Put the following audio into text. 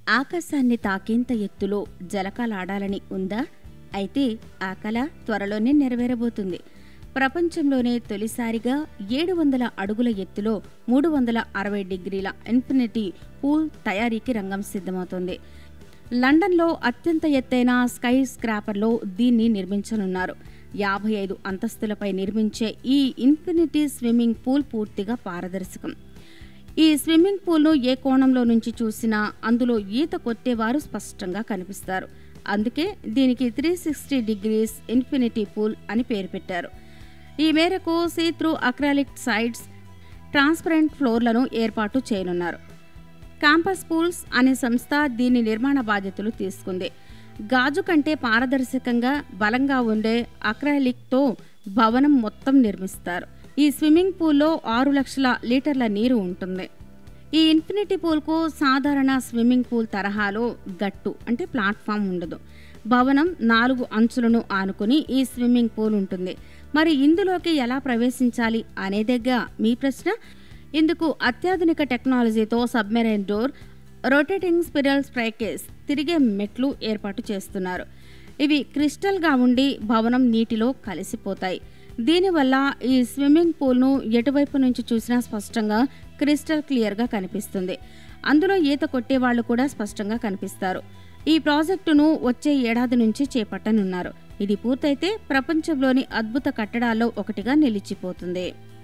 ఆకాశాన్ని తాకేంత ఎత్తులో జలకాలాడాలని ఉందా? అయితే ఆ కల త్వరలోనే నెరవేరబోతుంది. ప్రపంచంలోనే తొలిసారిగా 700 అడుగుల ఎత్తులో 360 డిగ్రీల ఇన్ఫినిటీ పూల్ తయారీకి రంగం సిద్ధమవుతోంది. లండన్లో అత్యంత ఎత్తైన స్కై స్క్రాపర్లో దీన్ని నిర్మించనున్నారు. 55 అంతస్తులపై నిర్మించే ఈ ఇన్ఫినిటీ స్విమ్మింగ్ పూల్ పూర్తిగా పారదర్శకం. ఈ స్విమ్మింగ్ పూల్ను ఏ కోణంలో నుంచి చూసినా అందులో ఈత కొట్టేవారు స్పష్టంగా కనిపిస్తారు. అందుకే దీనికి 360 డిగ్రీస్ ఇన్ఫినిటీ పూల్ అని పేరు పెట్టారు. ఈ మేరకు సీ-త్రూ అక్రాలిక్ సైడ్స్, ట్రాన్స్పరెంట్ ఫ్లోర్లను ఏర్పాటు చేయనున్నారు. క్యాంపస్ పూల్స్ అనే సంస్థ దీని నిర్మాణ బాధ్యతలు తీసుకుంది. గాజు కంటే పారదర్శకంగా, బలంగా ఉండే అక్రాలిక్తో భవనం మొత్తం నిర్మిస్తారు. ఈ స్విమ్మింగ్ పూల్లో 6 లక్షల లీటర్ల నీరు ఉంటుంది. ఈ ఇన్ఫినిటీ పూల్కు సాధారణ స్విమ్మింగ్ పూల్ తరహాలో గట్టు అంటే ప్లాట్ఫామ్ ఉండదు. భవనం 4 అంచులను ఆనుకుని ఈ స్విమ్మింగ్ పూల్ ఉంటుంది. మరి ఇందులోకి ఎలా ప్రవేశించాలి అనేదేగా మీ ప్రశ్న. ఇందుకు అత్యాధునిక టెక్నాలజీతో submarine door, rotating spiral staircase, తిరిగే మెట్లు ఏర్పాటు చేస్తున్నారు. ఇవి క్రిస్టల్గా ఉండి భవనం నీటిలో కలిసిపోతాయి. దీనివల్ల ఈ స్విమ్మింగ్ పూల్ను ఎటువైపు నుంచి చూసినా స్పష్టంగా క్రిస్టల్ క్లియర్గా కనిపిస్తుంది. అందులో ఈత కొట్టేవాళ్లు కూడా స్పష్టంగా కనిపిస్తారు. ఈ ప్రాజెక్టును వచ్చే ఏడాది నుంచి చేపట్టనున్నారు. ఇది పూర్తయితే ప్రపంచంలోని అద్భుత కట్టడాల్లో ఒకటిగా నిలిచిపోతుంది.